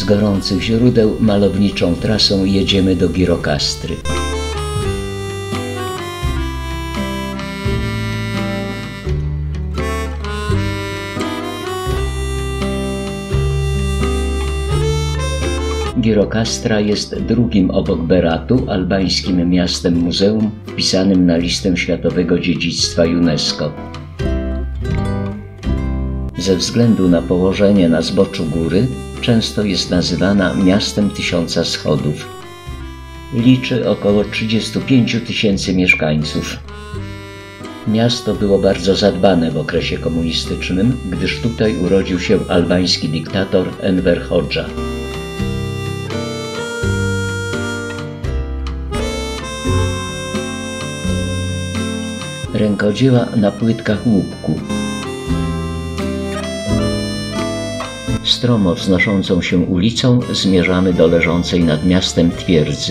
gorących źródeł malowniczą trasą jedziemy do Gjirokastry. Gjirokastra jest drugim obok Beratu albańskim miastem muzeum wpisanym na listę Światowego Dziedzictwa UNESCO. Ze względu na położenie na zboczu góry często jest nazywana miastem tysiąca schodów. Liczy około 35 000 mieszkańców. Miasto było bardzo zadbane w okresie komunistycznym, gdyż tutaj urodził się albański dyktator Enver Hoxha. Rękodzieła na płytkach łupku. Stromo wznoszącą się ulicą zmierzamy do leżącej nad miastem twierdzy.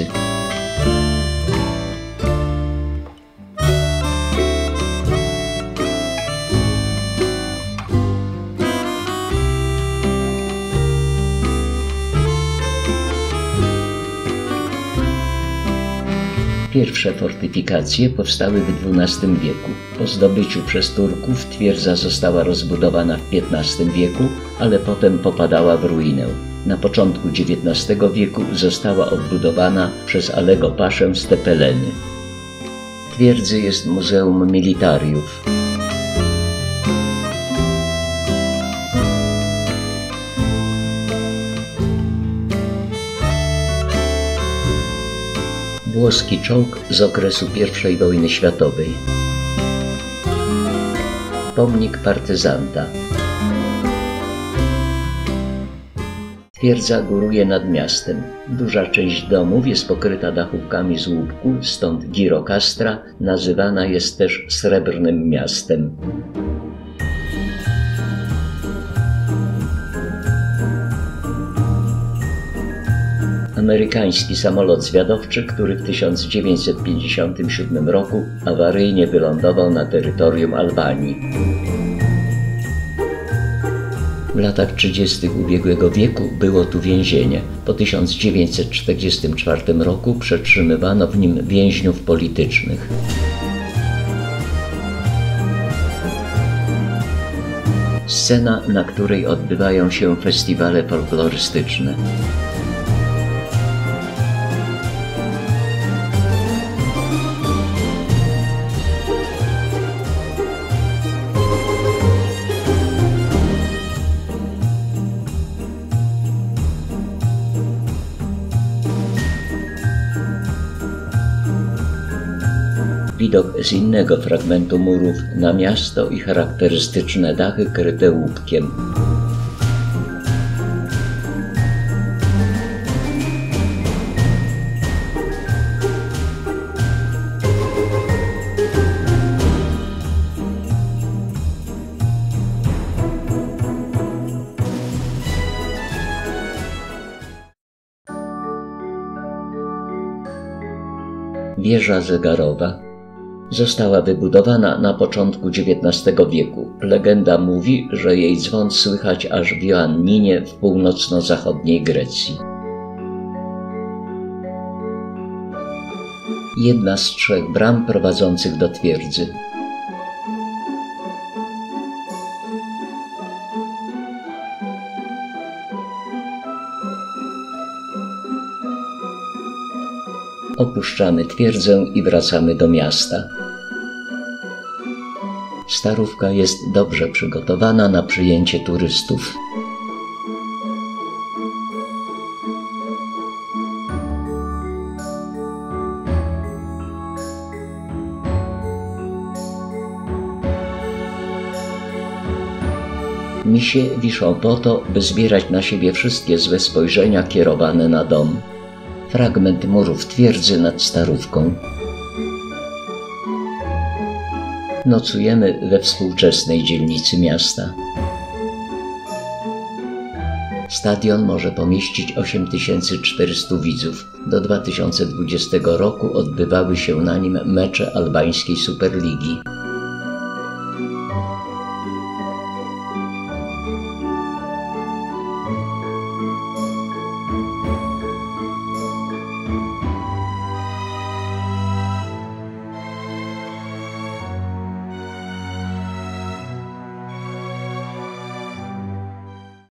Pierwsze fortyfikacje powstały w XII wieku. Po zdobyciu przez Turków twierdza została rozbudowana w XV wieku, ale potem popadała w ruinę. Na początku XIX wieku została odbudowana przez Alego Paszę z Tepeleny. W twierdzy jest Muzeum Militariów. Włoski czołg z okresu I wojny światowej. Pomnik partyzanta. Twierdza góruje nad miastem. Duża część domów jest pokryta dachówkami z łupku, stąd Gjirokastra nazywana jest też Srebrnym Miastem. Amerykański samolot zwiadowczy, który w 1957 roku awaryjnie wylądował na terytorium Albanii. W latach 30. ubiegłego wieku było tu więzienie. Po 1944 roku przetrzymywano w nim więźniów politycznych. Scena, na której odbywają się festiwale folklorystyczne. Widok z innego fragmentu murów na miasto i charakterystyczne dachy kryte łupkiem. Wieża zegarowa została wybudowana na początku XIX wieku. Legenda mówi, że jej dzwon słychać aż w Ioanninie w północno-zachodniej Grecji. Jedna z 3 bram prowadzących do twierdzy. Opuszczamy twierdzę i wracamy do miasta. Starówka jest dobrze przygotowana na przyjęcie turystów. Misie wiszą po to, by zbierać na siebie wszystkie złe spojrzenia kierowane na dom. Fragment murów twierdzy nad Starówką. Nocujemy we współczesnej dzielnicy miasta. Stadion może pomieścić 8400 widzów. Do 2020 roku odbywały się na nim mecze albańskiej Superligi.